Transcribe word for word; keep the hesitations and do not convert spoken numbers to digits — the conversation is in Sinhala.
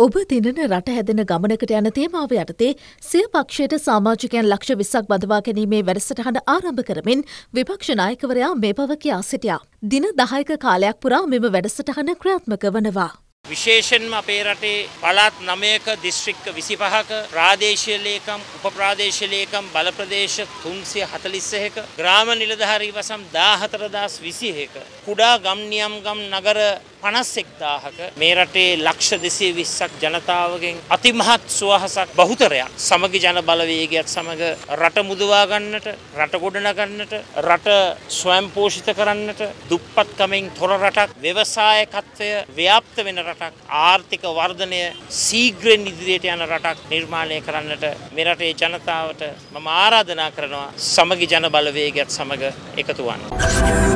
ඔබ දිනන රට හැදෙන ගමනකට යන තේමාව යටතේ සිය පක්ෂයට සමාජිකයන් ලක්ෂ විස්සක් බඳවා ගැනීමේ වැඩසටහන ආරම්භ කරමින් විපක්ෂ නායකවරයා මේ බව කියා සිටියා. දින දහයක කාලයක් පුරා මෙම වැඩසටහන ක්‍රියාත්මක වනවා. විශේෂයෙන්ම අපේ රටේ පළාත් නවයක දිස්ත්‍රික්ක විසිපහක ප්‍රාදේශීය ලේකම් උප ප්‍රාදේශීය ලේකම් බල ප්‍රදේශ තුන්සිය හතළිස් එකක ග්‍රාම නිලධාරී වසම් දාහතර දහස් විසිඑක කුඩා ගම් නියම් ගම් නගර පනස් එක්දාහක මේ රටේ ලක්ෂ දෙසිය විස්සක් ජනතාවගෙන් අතිමහත් සුවහසක් බහුතරයක් සමගි ජන බලවේගයත් සමග රට මුදවා ගන්නට රට ගොඩනගන්නට රට ස්වයං පෝෂිත කරන්නට දුප්පත්කමෙන් තොර රටක් ව්‍යවසායකත්වය ව්‍යාප්ත වෙන රටක් ආර්ථික වර්ධනය ශීඝ්‍රයෙන් ඉදිරියට යන රටක් නිර්මාණය කරන්නට මේ රටේ ජනතාවට මම ආරාධනා කරනවා සමගි ජන බලවේගයත් සමග එකතු වන්න.